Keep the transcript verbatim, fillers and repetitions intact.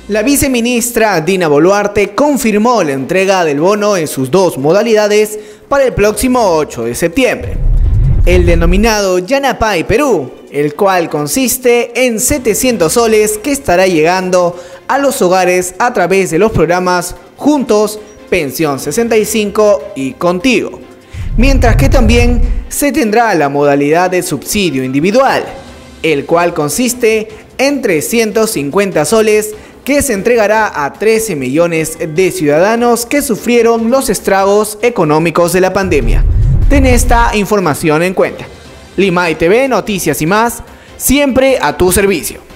La viceministra Dina Boluarte confirmó la entrega del bono en sus dos modalidades para el próximo ocho de septiembre. El denominado Yanapay Perú, el cual consiste en setecientos soles que estará llegando a los hogares a través de los programas Juntos, Pensión sesenta y cinco y Contigo. Mientras que también se tendrá la modalidad de subsidio individual, el cual consiste en trescientos cincuenta soles que se entregará a trece millones de ciudadanos que sufrieron los estragos económicos de la pandemia. Ten esta información en cuenta. Limay T V, noticias y más, siempre a tu servicio.